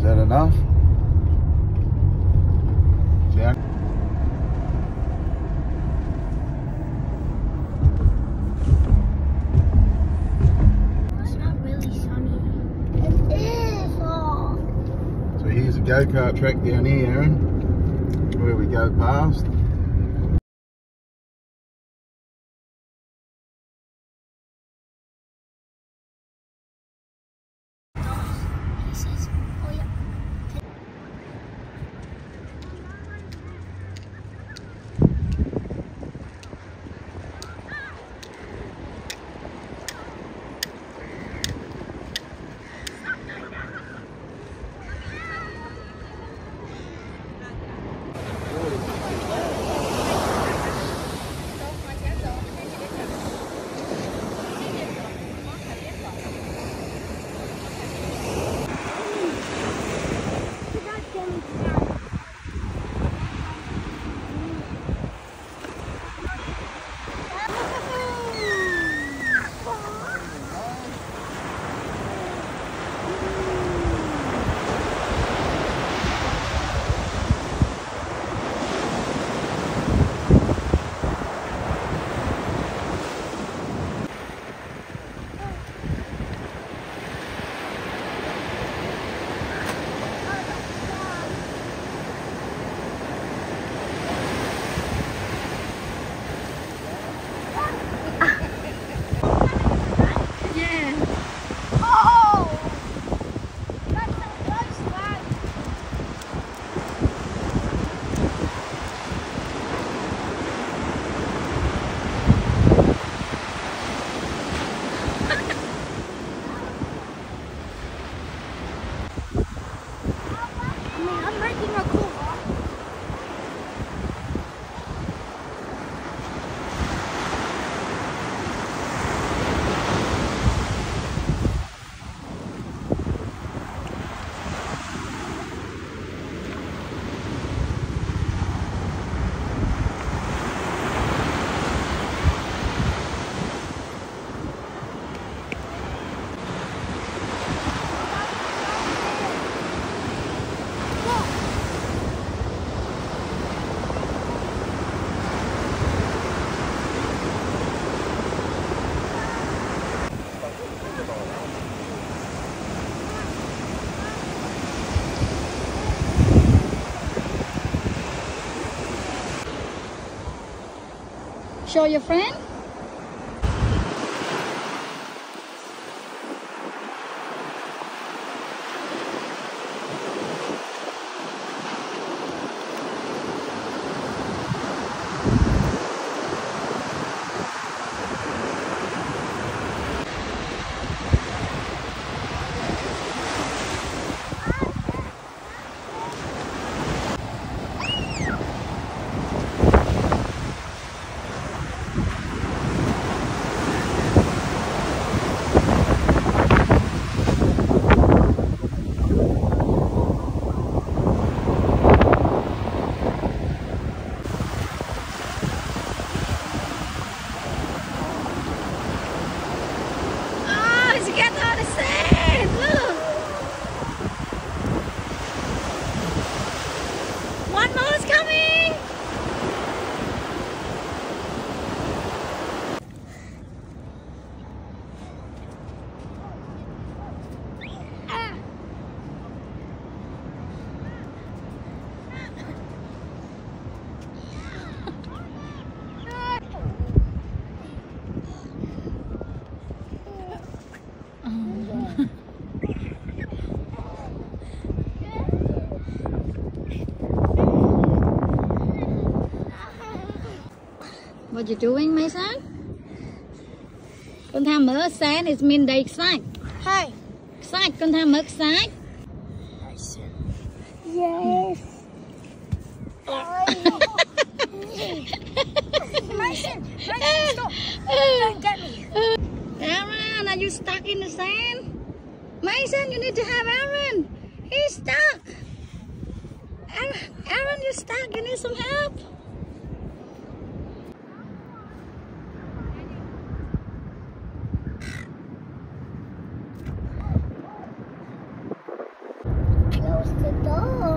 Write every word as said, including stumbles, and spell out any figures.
that enough? Down. It's not really sunny. It is. Oh. So here's a go-kart track down here, Aaron, where we go past. Show your friend. What you doing, my son? Con tham mở sáng is mean they excited. Hi. Excited, con tham mở excited. Yes. Mason, Mason, stop. Don't get me. Aaron, are you stuck in the sand? Mason, you need to have Aaron. He's stuck. Aaron, Aaron, you're stuck. You need some help. close the door.